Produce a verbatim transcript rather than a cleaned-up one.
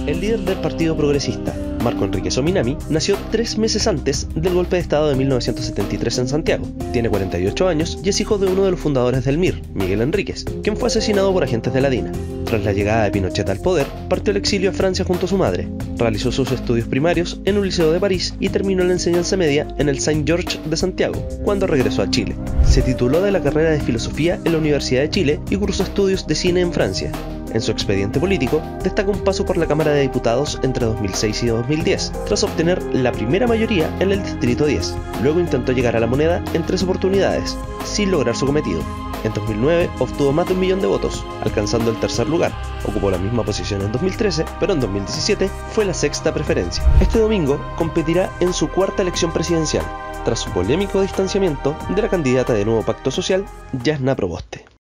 El líder del Partido Progresista, Marco Enríquez Ominami, nació tres meses antes del golpe de estado de mil novecientos setenta y tres en Santiago. Tiene cuarenta y ocho años y es hijo de uno de los fundadores del M I R, Miguel Enríquez, quien fue asesinado por agentes de la DINA. Tras la llegada de Pinochet al poder, partió al exilio a Francia junto a su madre. Realizó sus estudios primarios en un liceo de París y terminó la enseñanza media en el Saint George de Santiago, cuando regresó a Chile. Se tituló de la carrera de Filosofía en la Universidad de Chile y cursó estudios de cine en Francia. En su expediente político, destaca un paso por la Cámara de Diputados entre dos mil seis y dos mil diez, tras obtener la primera mayoría en el Distrito diez. Luego intentó llegar a la Moneda en tres oportunidades, sin lograr su cometido. En dos mil nueve obtuvo más de un millón de votos, alcanzando el tercer lugar. Ocupó la misma posición en dos mil trece, pero en dos mil diecisiete fue la sexta preferencia. Este domingo competirá en su cuarta elección presidencial, tras su polémico distanciamiento de la candidata de Nuevo Pacto Social, Jasna Proboste.